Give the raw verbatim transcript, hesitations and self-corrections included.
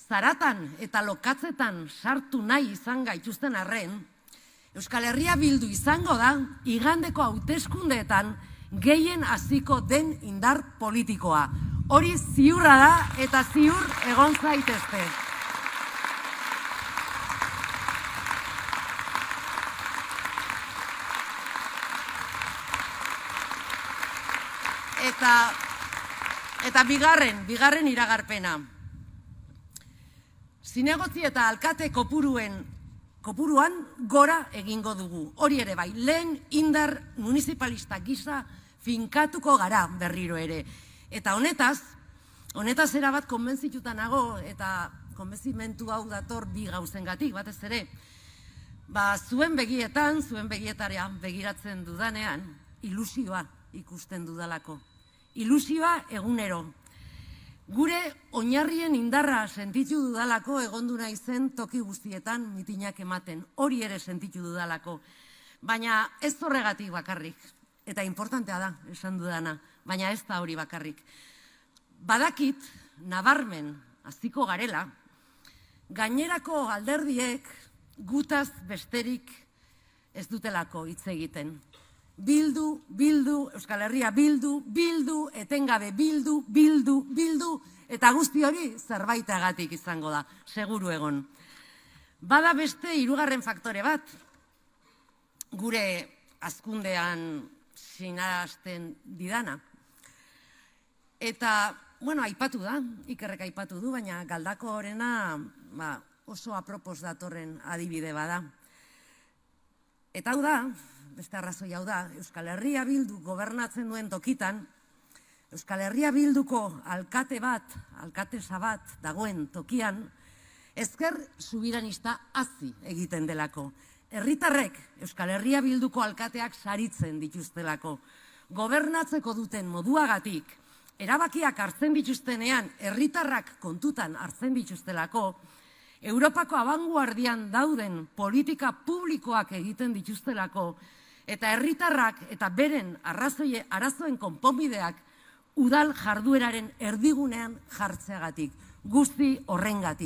zaratan eta lokatzetan sartu nahi izan gaituzten arren, Euskal Herria Bildu izango da igandeko hauteskundeetan gehien hasiko den indar politikoa. Hori ziurra da eta ziur egon zaitezte. Eta, eta bigarren, bigarren iragarpena. Zinegotzi eta alkate kopuruen kopuruan gora egingo dugu. Hori ere bai, lehen indar municipalista gisa finkatuko gara berriro ere. Eta honetaz, honetaz erabat konbentzituta nago, eta konbentzimentu hau dator bi gauzengatik, batez ere, ba, zuen begietan, zuen begietarean begiratzen dudanean, ilusioa ikusten dudalako. Ilusioa egunero. Gure oinarrien indarra sentitu dudalako egondu naizen toki guztietan mitinak ematen. Hori ere sentitu dudalako. Baina ez horregatik bakarrik. Eta importantea da, esan dudana. Baina ez da hori bakarrik. Badakit, nabarmen, hasiko garela, gainerako alderdiek gutaz besterik ez dutelako hitz egiten. Bildu, bildu, Euskal Herria bildu, bildu, etengabe bildu, bildu, bildu, eta guzti hori zerbaitagatik izango da, seguru egon. Bada beste hirugarren faktore bat, gure hazkundean sinarazten didana. Eta, bueno, aipatu da, Ikerrek aipatu du, baina Galdako horrena ba, oso apropos datorren adibide bada. Eta hau da, beste arrazoi hau da, Euskal Herria Bildu gobernatzen duen tokitan, Euskal Herria Bilduko alkate bat, alkatesa bat dagoen tokian, ezker subiranista hazi egiten delako. Herritarrek Euskal Herria Bilduko alkateak saritzen dituztelako. Gobernatzeko duten moduagatik, erabakiak hartzen dituztenean, herritarrak kontutan hartzen dituztelako, Europako abanguardian dauden politika publikoak egiten dituztelako, eta herritarrak eta beren arrazoie, arazoen konponbideak udal jardueraren erdigunean jartzeagatik, guzti horrengatik.